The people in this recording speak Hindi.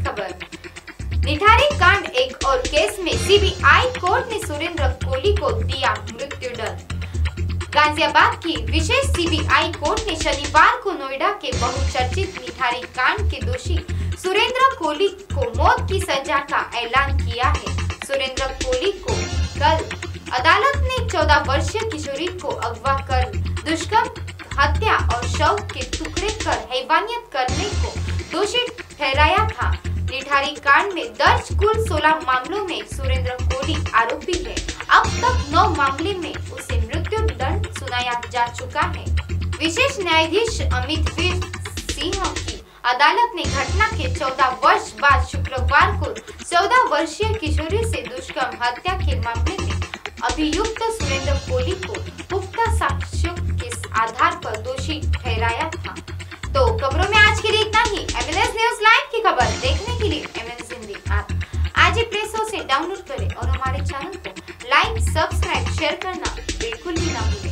खबर। निठारी कांड एक और केस में सीबीआई कोर्ट ने सुरेंद्र कोहली को दिया मृत्युदंड। गाजियाबाद की विशेष सीबीआई कोर्ट ने शनिवार को नोएडा के बहुचर्चित निठारी कांड के दोषी सुरेंद्र कोहली को मौत की सजा का ऐलान किया है। सुरेंद्र कोहली को कल अदालत ने 14 वर्षीय किशोरी को अगवा कर दुष्कर्म, हत्या और शव के टुकड़े कर हैवानियत करने को दोषी ठहराया था। निठारी कांड में दर्ज कुल 16 मामलों में सुरेंद्र कोहली आरोपी है। अब तक 9 मामले में उसे मृत्यु दंड सुनाया जा चुका है। विशेष न्यायाधीश अमित वीर सिंह की अदालत ने घटना के 14 वर्ष बाद शुक्रवार को 14 वर्षीय किशोरी से दुष्कर्म, हत्या के मामले में अभियुक्त सुरेंद्र कोहली को पुख्ता साक्ष्यों के आधार पर दोषी ठहराया था। तो खबरों में आज के लिए इतना ही। एमएनएस न्यूज लाइव की खबर देखने के लिए एमएनएस हिंदी ऐप आज ही प्ले स्टोर से डाउनलोड करें और हमारे चैनल को लाइक, सब्सक्राइब, शेयर करना बिल्कुल भी ना भूलें।